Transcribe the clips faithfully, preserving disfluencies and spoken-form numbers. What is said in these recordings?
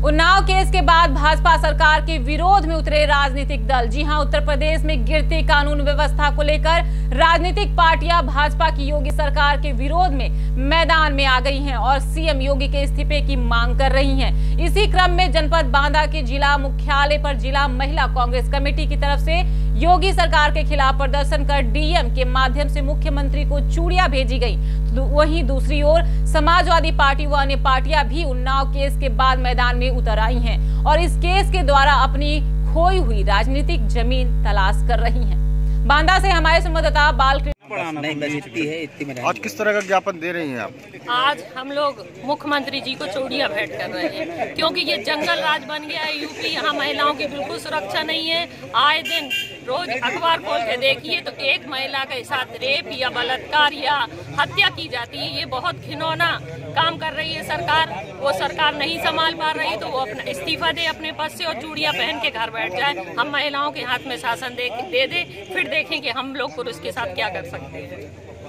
Unnao case के बाद भाजपा सरकार के विरोध में उतरे राजनीतिक दल। जी हां, उत्तर प्रदेश में गिरती कानून व्यवस्था को लेकर राजनीतिक पार्टियां भाजपा की योगी सरकार के विरोध में मैदान में आ गई हैं और सीएम योगी के इस्तीफे की मांग कर रही हैं। इसी क्रम में जनपद बांदा के जिला मुख्यालय पर जिला महिला कांग्रेस कमेटी की तरफ से योगी सरकार के खिलाफ प्रदर्शन कर डीएम के माध्यम से मुख्यमंत्री को चूड़ियां भेजी गई। तो वहीं दूसरी ओर समाजवादी पार्टी व अन्य पार्टियां भी उन्नाव केस के बाद मैदान में उतर आई हैं और इस केस के द्वारा अपनी खोई हुई राजनीतिक जमीन तलाश कर रही हैं। बांदा से हमारे संवाददाता बालकृष्ण। आज किस तरह का ज्ञापन दे रही हैं आप? आज हम लोग मुख्यमंत्री जी को चूड़ियां भेंट कर रहे हैं क्योंकि ये जंगल राज बन गया है यूपी। यहाँ महिलाओं की बिल्कुल सुरक्षा नहीं है। आए दिन रोज अखबार खोल के देखिए तो एक महिला के साथ रेप या बलात्कार या हत्या की जाती है। ये बहुत घिनौना काम कर रही है सरकार। वो सरकार नहीं संभाल पा रही तो वो अपना इस्तीफा दे अपने पद से और चूड़ियां पहन के घर बैठ जाए। हम महिलाओं के हाथ में शासन दे दे दे फिर देखें कि हम लोग पुरुष के साथ क्या कर सकते हैं।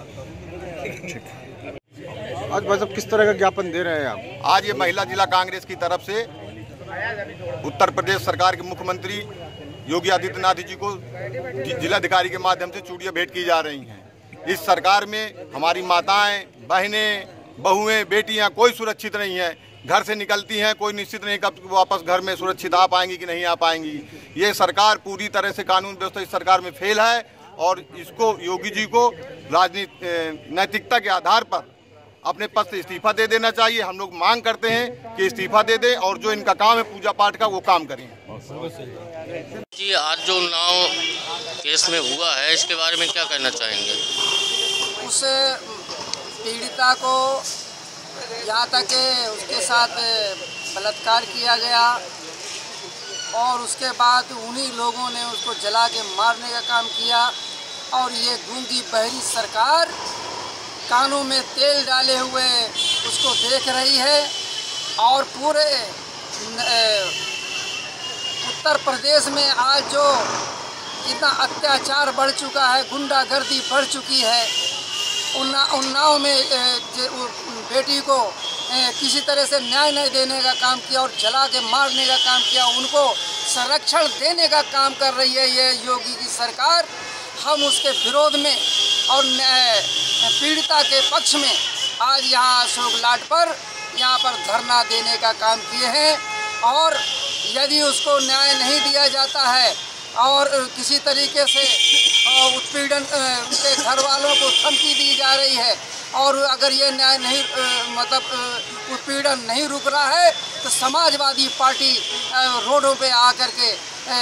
आज भाई साहब किस तरह का ज्ञापन दे रहे हैं आप? आज ये महिला जिला कांग्रेस की तरफ से उत्तर प्रदेश सरकार के मुख्यमंत्री योगी आदित्यनाथ जी को जिलाधिकारी के माध्यम से चूड़ियां भेंट की जा रही हैं। इस सरकार में हमारी माताएं, बहनें, बहुएं, बेटियां कोई सुरक्षित नहीं है। घर से निकलती हैं, कोई निश्चित नहीं कब वापस घर में सुरक्षित आ पाएंगी कि नहीं आ पाएंगी। ये सरकार पूरी तरह से कानून व्यवस्था इस सरकार में फेल है और इसको योगी जी को राजनीति नैतिकता के आधार पर अपने पद से इस्तीफा दे देना चाहिए। हम लोग मांग करते हैं कि इस्तीफा दे दें और जो इनका काम है पूजा पाठ का वो काम करें। जी, आज जो उन्नाव केस में हुआ है इसके बारे में क्या कहना चाहेंगे? उस पीड़िता को यहाँ तक उसके साथ बलात्कार किया गया और उसके बाद उन्हीं लोगों ने उसको जला के मारने का काम किया और ये गूंगी बहरी सरकार कानों में तेल डाले हुए उसको देख रही है और पूरे उत्तर प्रदेश में आज जो इतना अत्याचार बढ़ चुका है, गुंडागर्दी बढ़ चुकी है। उन्ना उन्नाव में बेटी को किसी तरह से न्याय नहीं देने का काम किया और जला के मारने का काम किया, उनको संरक्षण देने का काम कर रही है ये योगी की सरकार। हम उसके विरोध में और पीड़िता के पक्ष में आज यहाँ अशोक लाट पर यहाँ पर धरना देने का काम किए हैं और यदि उसको न्याय नहीं दिया जाता है और किसी तरीके से उत्पीड़न उनके घर वालों को धमकी दी जा रही है और अगर ये न्याय नहीं मतलब उत्पीड़न नहीं रुक रहा है तो समाजवादी पार्टी रोडों पे आकर के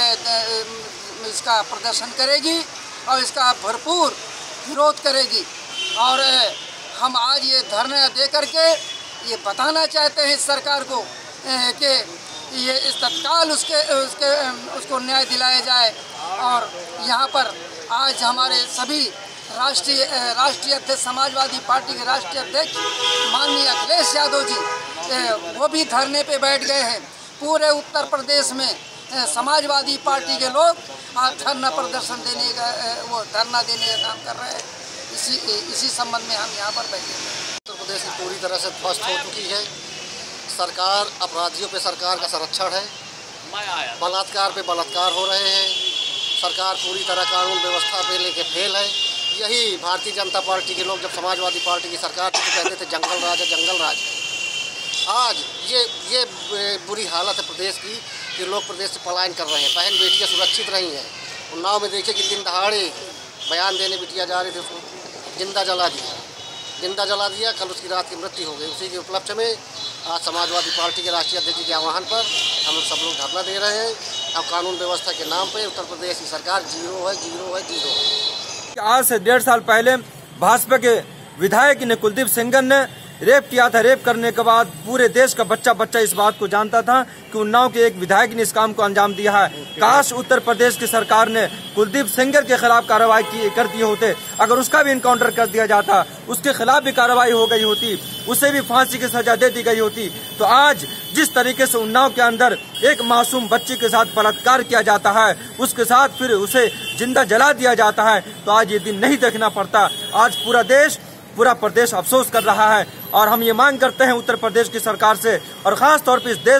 इसका प्रदर्शन करेगी और इसका भरपूर विरोध करेगी। और हम आज ये धरना दे करके ये बताना चाहते हैं इस सरकार को कि ये इस तत्काल उसके उसके उसको न्याय दिलाया जाए। और यहाँ पर आज हमारे सभी राष्ट्रीय राष्ट्रीय अध्यक्ष समाजवादी पार्टी के राष्ट्रीय अध्यक्ष माननीय अखिलेश यादव जी वो भी धरने पे बैठ गए हैं। पूरे उत्तर प्रदेश में समाजवादी पार्टी के लोग आज धरना प्रदर्शन देने का वो धरना देने का काम कर रहे हैं। इसी इसी संबंध में हम यहाँ पर बैठे हैं। उत्तर प्रदेश की पूरी तरह से ध्वस्त हो चुकी है सरकार। अपराधियों पे सरकार का संरक्षण है, बलात्कार पे बलात्कार हो रहे हैं। सरकार पूरी तरह कानून व्यवस्था पे लेके फेल है। यही भारतीय जनता पार्टी के लोग जब समाजवादी पार्टी की सरकार थी तो कहते थे जंगल राज है, जंगल राज है। आज ये ये बुरी हालत है प्रदेश की कि लोग प्रदेश से पलायन कर रहे हैं। बहन बेटियाँ सुरक्षित नहीं हैं। उन्नाव में देखिए कि दिन दहाड़े बयान देने बिटिया जा रही थी, उसको जिंदा जला दिया जिंदा जला दिया कल उसकी रात की मृत्यु हो गई। उसी के उपलक्ष्य में आज समाजवादी पार्टी के राष्ट्रीय अध्यक्ष के आह्वान पर हम लोग सब लोग धरना दे रहे हैं। अब कानून व्यवस्था के नाम पे उत्तर प्रदेश की सरकार जीरो है, जीरो है, जीरो है। आज से डेढ़ साल पहले भाजपा के विधायक ने कुलदीप सेंगर ने रेप किया था। रेप करने के बाद पूरे देश का बच्चा बच्चा इस बात को जानता था कि उन्नाव के एक विधायक ने इस काम को अंजाम दिया है। काश उत्तर प्रदेश की सरकार ने कुलदीप सेंगर के खिलाफ कार्रवाई की कर दिए होते। अगर उसका भी इनकाउंटर कर दिया जाता, उसके खिलाफ भी कार्रवाई हो गई होती, उसे भी फांसी की सजा दे दी गई होती, तो आज जिस तरीके से उन्नाव के अंदर एक मासूम बच्ची के साथ बलात्कार किया जाता है, उसके साथ फिर उसे जिंदा जला दिया जाता है, तो आज ये दिन नहीं देखना पड़ता। आज पूरा देश पूरा प्रदेश अफसोस कर रहा है और हम ये मांग करते हैं उत्तर प्रदेश की सरकार से और खास तौर पर इस देश के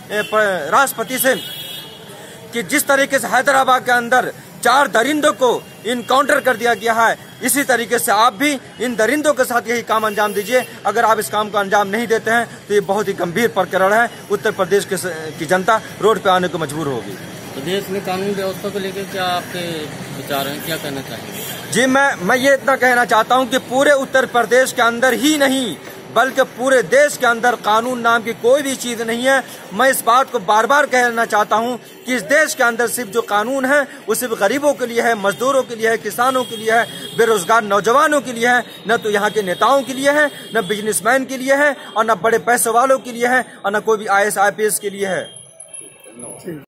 राष्ट्रपति से कि जिस तरीके से हैदराबाद के अंदर चार दरिंदों को इनकाउंटर कर दिया गया है, इसी तरीके से आप भी इन दरिंदों के साथ यही काम अंजाम दीजिए। अगर आप इस काम को अंजाम नहीं देते हैं तो ये बहुत ही गंभीर प्रकरण है। उत्तर प्रदेश की जनता रोड पे आने को मजबूर होगी। प्रदेश में कानून व्यवस्था को लेकर क्या आपके विचार हैं, क्या कहना चाहेंगे? जी मैं मैं ये इतना कहना चाहता हूँ कि पूरे उत्तर प्रदेश के अंदर ही नहीं बल्कि पूरे देश के अंदर कानून नाम की कोई भी चीज नहीं है। मैं इस बात को बार बार कहना चाहता हूं कि इस देश के अंदर सिर्फ जो कानून है वो सिर्फ गरीबों के लिए है, मजदूरों के लिए है, किसानों के लिए है, बेरोजगार नौजवानों के लिए है, न तो यहाँ के नेताओं के लिए है, न बिजनेसमैन के लिए है, और न बड़े पैसे वालों के लिए है, और न कोई भी I A S I P S के लिए है।